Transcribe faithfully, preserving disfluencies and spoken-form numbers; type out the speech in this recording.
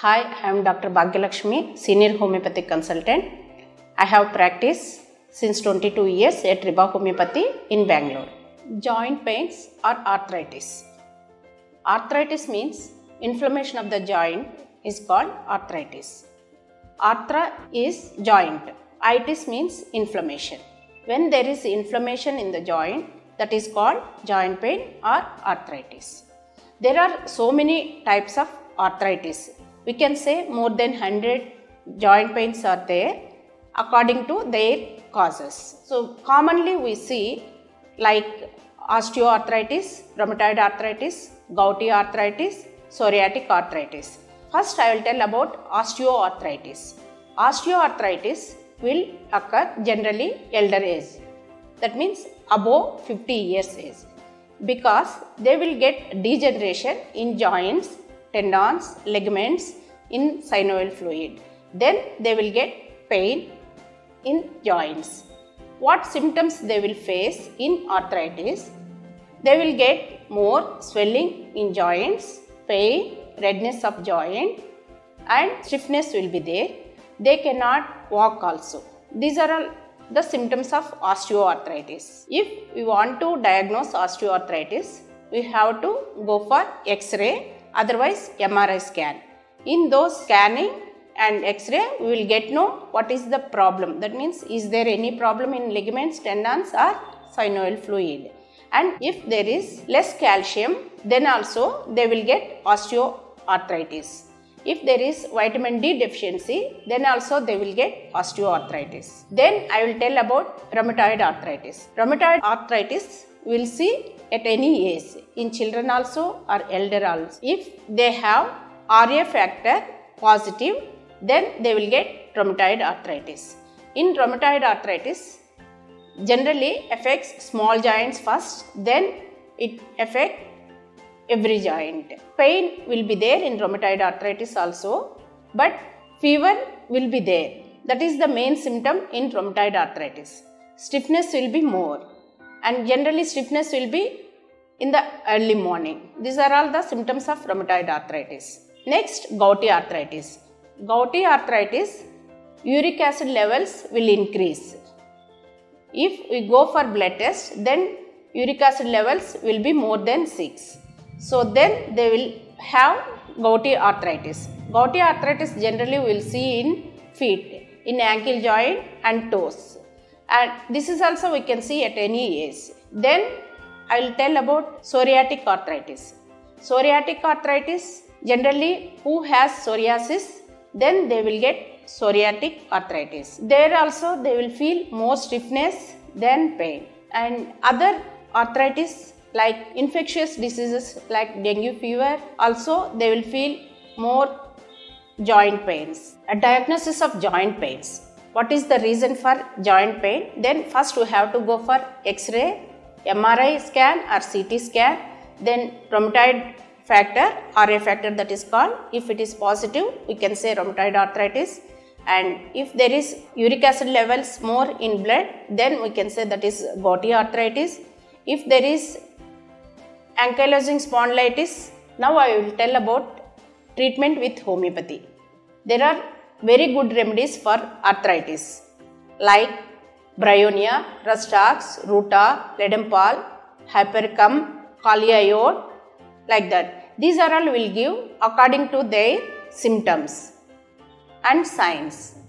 Hi, I am Doctor Bhagyalakshmi, Senior Homeopathic Consultant. I have practiced since twenty-two years at Riba Homeopathy in Bangalore. Joint pains or arthritis. Arthritis means inflammation of the joint is called arthritis. Arthra is joint. Itis means inflammation. When there is inflammation in the joint, that is called joint pain or arthritis. There are so many types of arthritis. We can say more than one hundred joint pains are there according to their causes. So commonly we see like osteoarthritis, rheumatoid arthritis, gouty arthritis, psoriatic arthritis. First I will tell about osteoarthritis. Osteoarthritis will occur generally elder age. That means above fifty years age, because they will get degeneration in joints, tendons, ligaments, in synovial fluid. Then they will get pain in joints. What symptoms they will face in arthritis? They will get more swelling in joints, pain, redness of joint, and stiffness will be there. They cannot walk also. These are all the symptoms of osteoarthritis. If we want to diagnose osteoarthritis, we have to go for X-ray, otherwise M R I scan. In those scanning and X-ray, we will get know what is the problem. That means, is there any problem in ligaments, tendons or synovial fluid? And if there is less calcium, then also they will get osteoarthritis. If there is vitamin D deficiency, then also they will get osteoarthritis. Then I will tell about rheumatoid arthritis. Rheumatoid arthritis we will see at any age, in children also or elder also. If they have R A factor positive, then they will get rheumatoid arthritis. In rheumatoid arthritis, generally affects small joints first, then it affects every joint. Pain will be there in rheumatoid arthritis also, but fever will be there. That is the main symptom in rheumatoid arthritis. Stiffness will be more, and generally stiffness will be in the early morning. These are all the symptoms of rheumatoid arthritis. Next, gouty arthritis. Gouty arthritis, uric acid levels will increase. If we go for blood test, then uric acid levels will be more than six. So then they will have gouty arthritis. Gouty arthritis generally we will see in feet, in ankle joint and toes. And this is also we can see at any age. Then I will tell about psoriatic arthritis. Psoriatic arthritis, generally who has psoriasis, then they will get psoriatic arthritis. There also they will feel more stiffness than pain. And other arthritis like infectious diseases like dengue fever, also they will feel more joint pains. A diagnosis of joint pains. What is the reason for joint pain? Then first we have to go for X-ray, M R I scan or C T scan, then rheumatoid factor, R A factor that is called. If it is positive, we can say rheumatoid arthritis. And if there is uric acid levels more in blood, then we can say that is gouty arthritis. If there is ankylosing spondylitis, now I will tell about treatment with homeopathy. There are very good remedies for arthritis like bryonia, rustox, ruta, ledempal, hypericum, kaliiode, like that. These are all will give according to their symptoms and signs.